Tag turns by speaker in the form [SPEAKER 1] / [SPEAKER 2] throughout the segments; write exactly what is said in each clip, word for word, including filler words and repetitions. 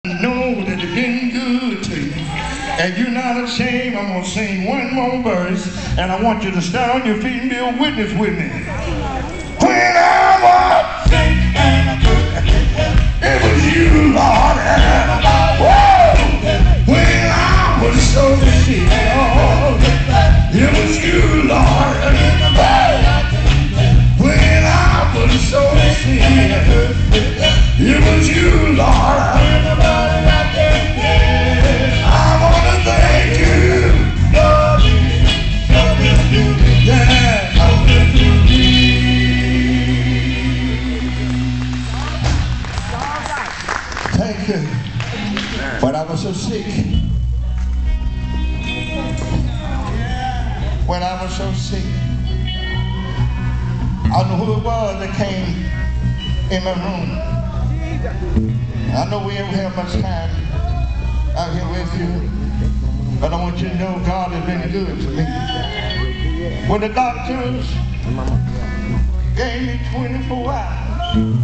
[SPEAKER 1] Know that it's been good to you, and you're not ashamed. I'm gonna sing one more verse, and I want you to stand on your feet and be a witness with me. When I was sick, it was you, Lord. Whoa! When I was so sick, it was you, Lord. When I was so sick, it was you, Lord. I want to thank you. Yeah. Thank you. When I was so sick, when I was so sick, I know who it was that came in my room. I know we don't have much time out here with you, but I want you to know God has been good to me. When the doctors gave me twenty-four hours,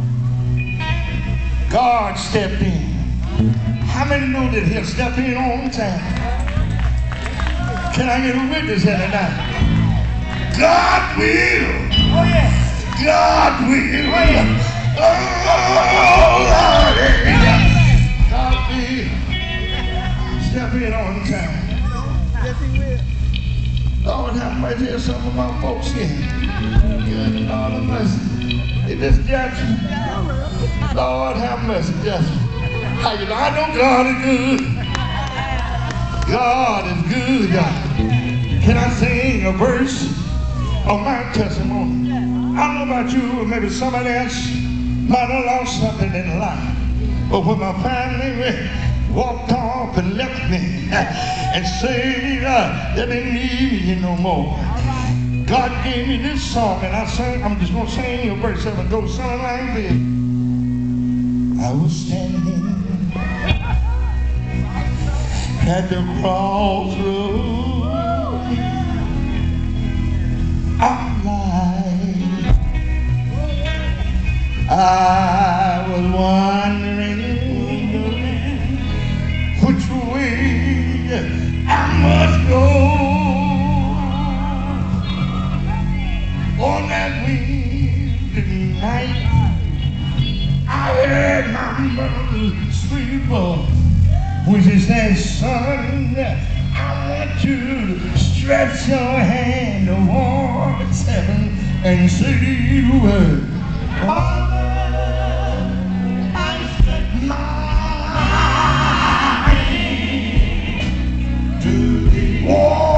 [SPEAKER 1] God stepped in. How many know that He'll step in all the time? Can I get a witness here tonight? God will. Oh yeah. God will. Oh yeah. Oh, Lord, God will step in all the time.
[SPEAKER 2] Yes, He will.
[SPEAKER 1] Lord, have mercy. Here's some of my folks here. Good Lord have mercy. Is this Jackson? Lord have mercy, Jackson. How you know? I know God is good. God is good, y'all. Can I sing a verse of my testimony? I don't know about you, or maybe somebody else might have lost something in life. But when my family walked off and left me and said uh, that they need me no more, God gave me this song, and I sang. I'm just gonna sing a verse of it. Go something like this. I was standing at the crossroads of life. I was wondering which way I must go. On that windy night, I heard my mother's sweet voice, which is that, son, I want you to stretch your hand towards heaven and say the word. Father, I set my hand to the wall.